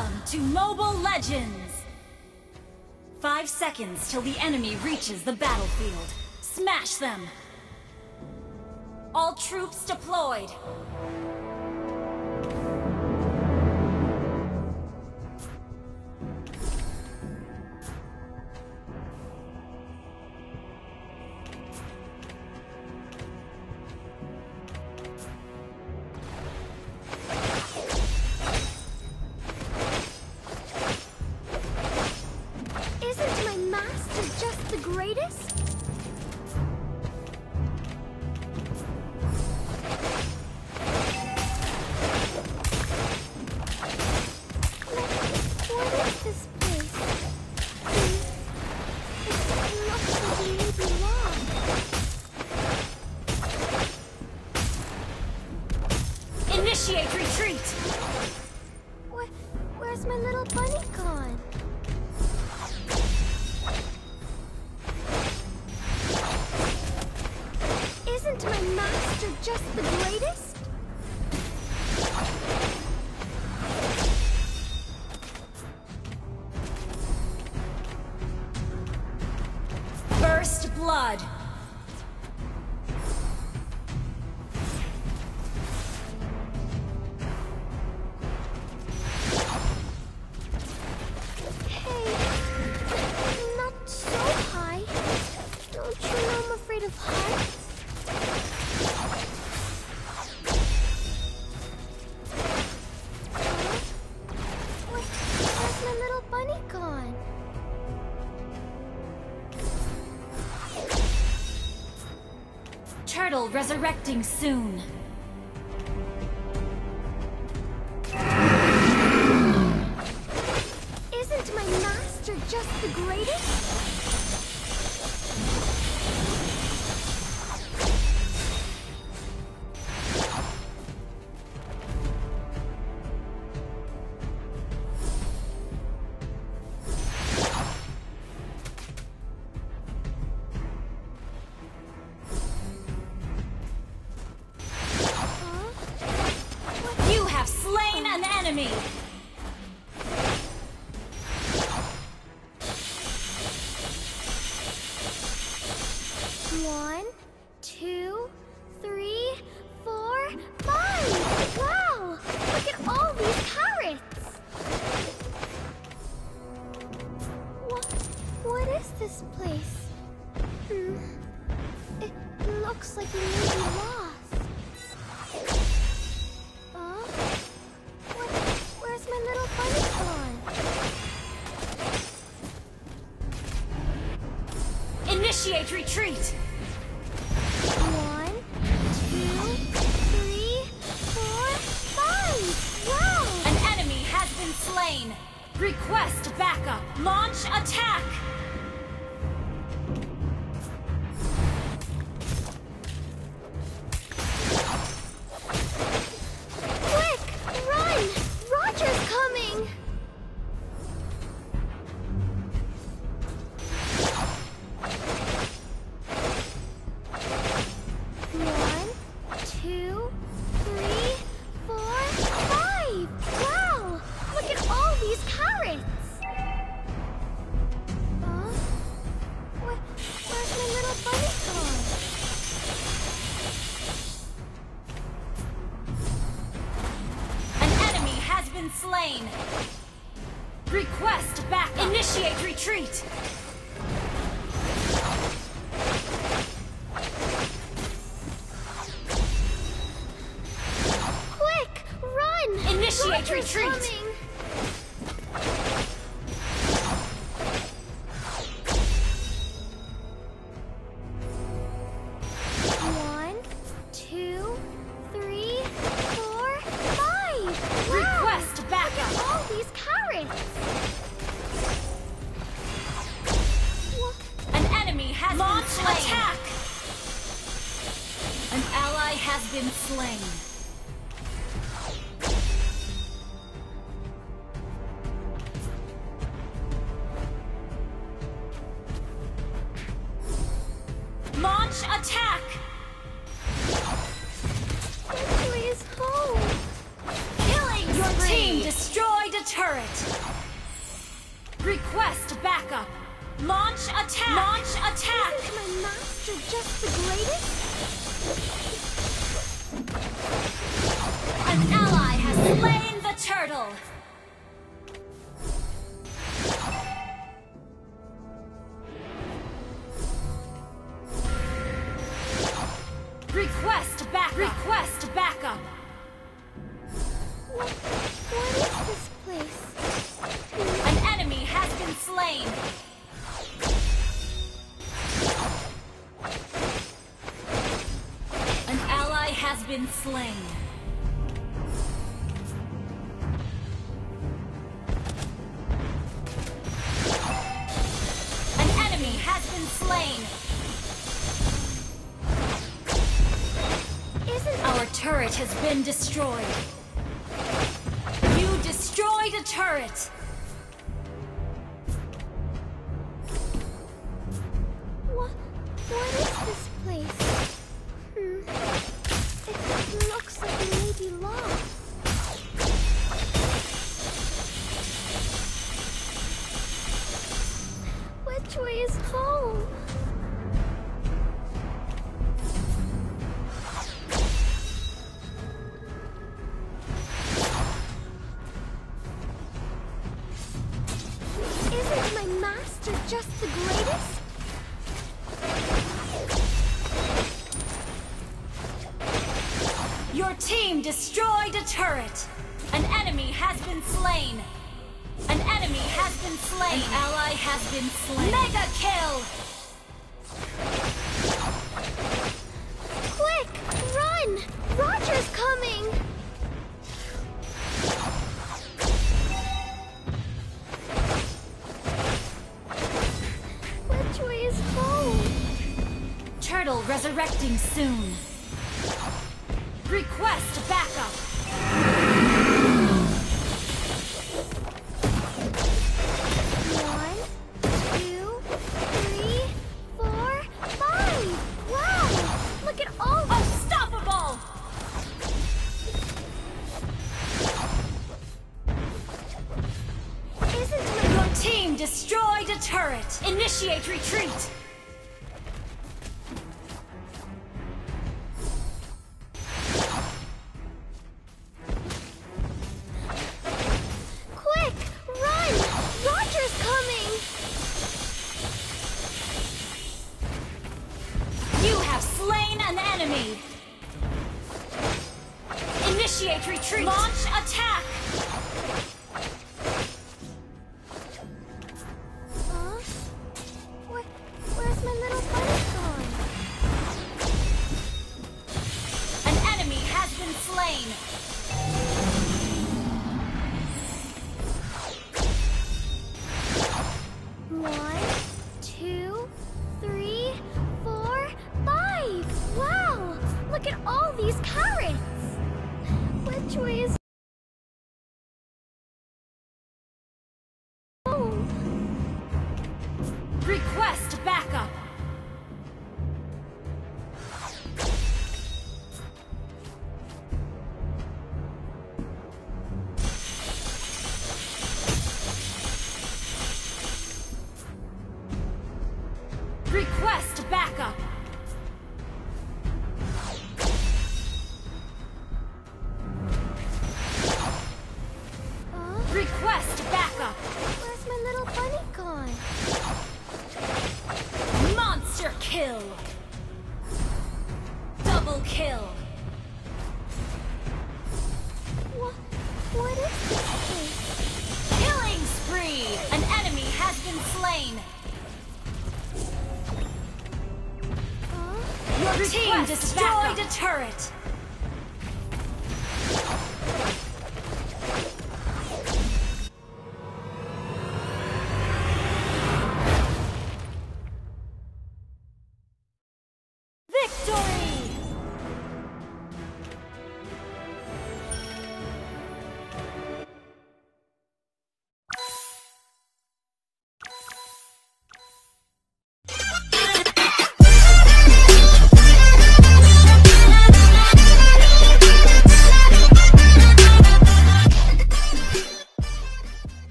Welcome to Mobile Legends! 5 seconds till the enemy reaches the battlefield. Smash them! All troops deployed! Initiate retreat! Where's my little bunny gone? Isn't my master just the greatest? First blood! Of heights? Where's my little bunny gone? Turtle resurrecting soon. Isn't my master just the greatest? Slain an enemy! One, two, three, 4, 5! Wow! Look at all these carrots! What is this place? It looks like we may be lost. Where's my little bunny gone? Initiate retreat! 1, 2, 3, 4, 5! Wow! An enemy has been slain! Request backup! Launch attack! Slain. Request back. Initiate retreat. Quick, run! Initiate Roger's retreat. Coming. Launch attack! An ally has been slain. Launch attack! Victory is home! Killing your team destroyed a turret! Request backup! Launch attack! Launch attack! Isn't my master just the greatest? An ally has slain the turtle! Request backup! What is this place? An enemy has been slain! An ally has been slain. An enemy has been slain. Our turret has been destroyed. You destroyed a turret! What is this place? It looks like it may be lost. Which way is home? Isn't my master just the greatest? Your team destroyed a turret! An enemy has been slain! An enemy has been slain! An ally has been slain! Mega kill! Quick! Run! Roger's coming! Which way is home? Turtle resurrecting soon. Request backup! One, two, three, four, five! Wow! Look at all the... Unstoppable! Isn't Your team destroyed a turret! Initiate retreat! Quick! Run! Roger's coming! You have slain an enemy! Initiate retreat! Launch attack! Huh? Where's my little bunny gone? An enemy has been slain! One, two, three, four, five! Wow! Look at all these carrots! Which way is home? Request backup! Request backup! Request backup! Where's my little bunny gone? Monster kill! Double kill! What is this place? Killing spree! An enemy has been slain! Huh? Your team destroyed a turret!